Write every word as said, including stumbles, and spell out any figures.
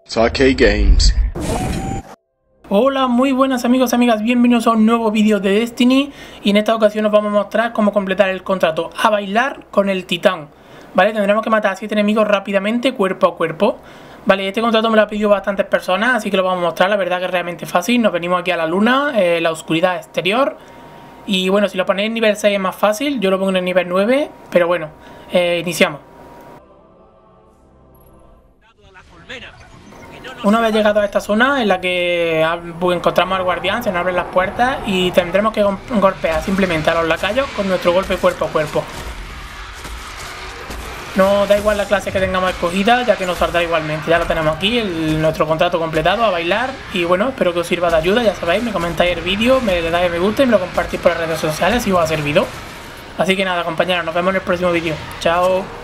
Sake Games. Hola, muy buenas amigos y amigas, bienvenidos a un nuevo vídeo de Destiny. Y en esta ocasión os vamos a mostrar cómo completar el contrato a bailar con el titán. Vale, tendremos que matar a siete enemigos rápidamente, cuerpo a cuerpo. Vale, este contrato me lo ha pedido bastantes personas, así que lo vamos a mostrar. La verdad que es realmente fácil. Nos venimos aquí a la luna, eh, la oscuridad exterior. Y bueno, si lo ponéis en nivel seis es más fácil, yo lo pongo en el nivel nueve. Pero bueno, eh, iniciamos. Una vez llegado a esta zona en la que encontramos al guardián, se nos abren las puertas y tendremos que golpear simplemente a los lacayos con nuestro golpe cuerpo a cuerpo. No da igual la clase que tengamos escogida, ya que nos saldrá igualmente. Ya lo tenemos aquí, el, nuestro contrato completado, a bailar. Y bueno, espero que os sirva de ayuda, ya sabéis, me comentáis el vídeo, me le dais me gusta y me lo compartís por las redes sociales si os ha servido. Así que nada, compañeros, nos vemos en el próximo vídeo. Chao.